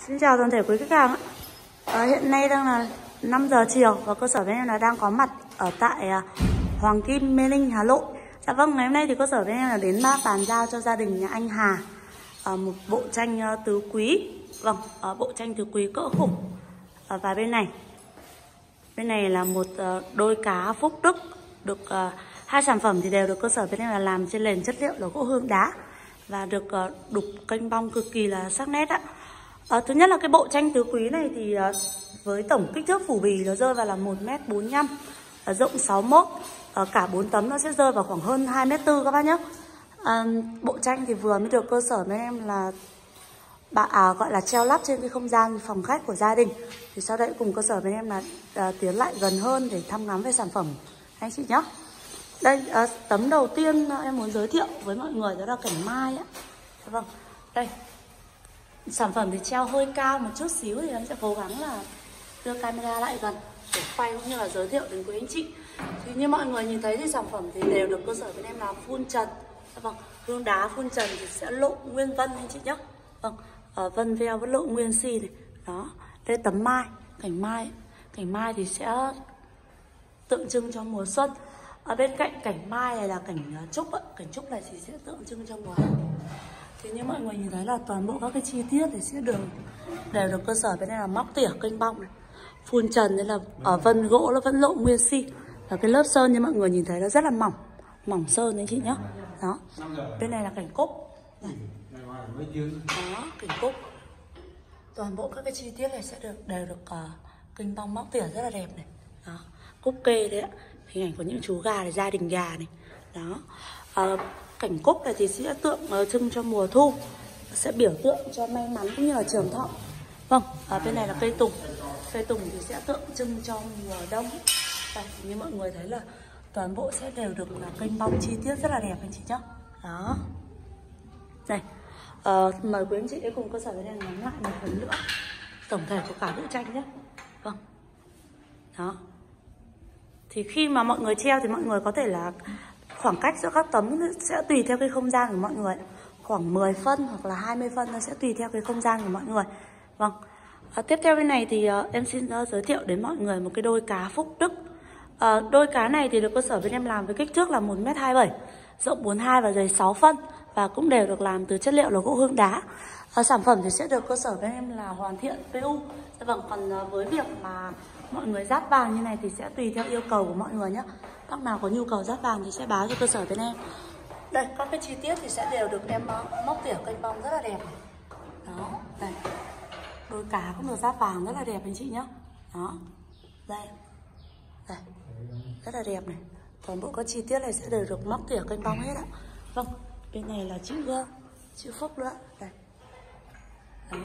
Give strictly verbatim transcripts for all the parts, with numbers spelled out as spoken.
Xin chào toàn thể quý khách hàng ạ. À, hiện nay đang là năm giờ chiều và cơ sở bên em là đang có mặt ở tại uh, Hoàng Kim, Mê Linh, Hà Nội. Dạ vâng, ngày hôm nay thì cơ sở bên em là đến bàn giao cho gia đình nhà anh Hà uh, một bộ tranh uh, tứ quý. Vâng, uh, bộ tranh tứ quý cỡ khủng. Uh, và bên này, bên này là một uh, đôi cá Phúc Đức. Được uh, hai sản phẩm thì đều được cơ sở bên em là làm trên nền chất liệu là gỗ hương đá và được uh, đục kênh bong cực kỳ là sắc nét ạ. À, thứ nhất là cái bộ tranh tứ quý này thì uh, với tổng kích thước phủ bì nó rơi vào là một mét bốn mươi lăm, uh, rộng sáu mươi mốt, uh, cả bốn tấm nó sẽ rơi vào khoảng hơn hai mét tư các bác nhé. Uh, bộ tranh thì vừa mới được cơ sở bên em là bà à, gọi là treo lắp trên cái không gian phòng khách của gia đình. Thì sau đây cùng cơ sở bên em là uh, tiến lại gần hơn để thăm ngắm về sản phẩm anh chị nhé. Đây uh, tấm đầu tiên uh, em muốn giới thiệu với mọi người đó là cảnh mai ạ. Vâng, đây sản phẩm thì treo hơi cao một chút xíu thì em sẽ cố gắng là đưa camera lại gần để quay cũng như là giới thiệu đến quý anh chị. Thì như mọi người nhìn thấy thì sản phẩm thì đều được cơ sở bên em làm phun trần. Vâng, hương đá phun trần thì sẽ lộ nguyên vân anh chị nhé. Vâng, ở vân veo vẫn lộ nguyên xi này. Đó, đây tấm mai, cảnh mai. Cảnh mai thì sẽ tượng trưng cho mùa xuân. Ở bên cạnh cảnh mai này là cảnh trúc ạ. Cảnh trúc này thì sẽ tượng trưng cho mùa hè. Thì như mọi người nhìn thấy là toàn bộ các cái chi tiết thì sẽ được đều được cơ sở bên đây là móc tỉa kênh bong này, phun trần nên là ở vân gỗ nó vẫn lộ nguyên xi. Và cái lớp sơn như mọi người nhìn thấy nó rất là mỏng, mỏng sơn đấy chị nhá. Đó, bên này là cảnh cúc này. Đó, cảnh cúc. Toàn bộ các cái chi tiết này sẽ được đều được uh, kênh bong móc tỉa rất là đẹp này. Đó, cúc kê đấy ạ, hình ảnh của những chú gà này, gia đình gà này. Đó, uh, cảnh cúc này thì sẽ tượng uh, trưng cho mùa thu, sẽ biểu tượng cho may mắn cũng như là trường thọ. Vâng, ở bên này là cây tùng. Cây tùng thì sẽ tượng trưng cho mùa đông. Đây, như mọi người thấy là toàn bộ sẽ đều được là kênh bong chi tiết rất là đẹp anh chị nhé. Đó. Đây, uh, mời quý anh chị cùng cơ sở bên này ngắm lại một lần nữa tổng thể của cả bộ tranh nhé. Vâng. Đó. Thì khi mà mọi người treo thì mọi người có thể là khoảng cách giữa các tấm sẽ tùy theo cái không gian của mọi người, khoảng mười phân hoặc là hai mươi phân, nó sẽ tùy theo cái không gian của mọi người. Vâng, à, tiếp theo bên này thì uh, em xin uh, giới thiệu đến mọi người một cái đôi cá Phúc Đức. uh, Đôi cá này thì được cơ sở bên em làm với kích thước là một mét hai mươi bảy, rộng bốn mươi hai và dày sáu phân, và cũng đều được làm từ chất liệu là gỗ hương đá. uh, Sản phẩm thì sẽ được cơ sở bên em là hoàn thiện pê u. Vâng, còn uh, với việc mà mọi người dát vàng như này thì sẽ tùy theo yêu cầu của mọi người nhé. Các nào có nhu cầu dát vàng thì sẽ báo cho cơ sở bên em. Đây, các cái chi tiết thì sẽ đều được em móc tỉa kênh bong rất là đẹp. Đó, đây. Đôi cá cũng được dát vàng rất là đẹp anh chị nhé. Đó, đây. Đây, rất là đẹp này. Toàn bộ các chi tiết này sẽ đều được móc tỉa kênh bong hết ạ. Vâng, bên này là chữ G, chữ Phúc nữa. Đây. Đấy.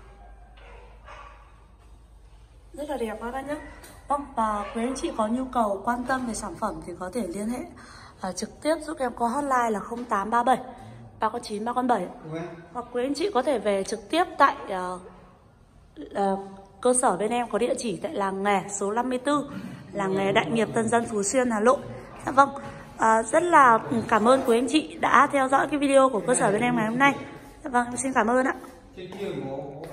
Rất là đẹp các bạn nhé. Vâng, và quý anh chị có nhu cầu quan tâm về sản phẩm thì có thể liên hệ uh, trực tiếp giúp em qua hotline là không tám ba bảy ba con chín ba con bảy. Hoặc quý anh chị có thể về trực tiếp tại uh, uh, cơ sở bên em có địa chỉ tại làng nghề số năm mươi tư, làng nghề Đại Nghiệp Tân Dân, Phú Xuyên, Hà Nội. Dạ vâng, uh, rất là cảm ơn quý anh chị đã theo dõi cái video của cơ sở bên em ngày hôm nay. Dạ vâng, em xin cảm ơn ạ.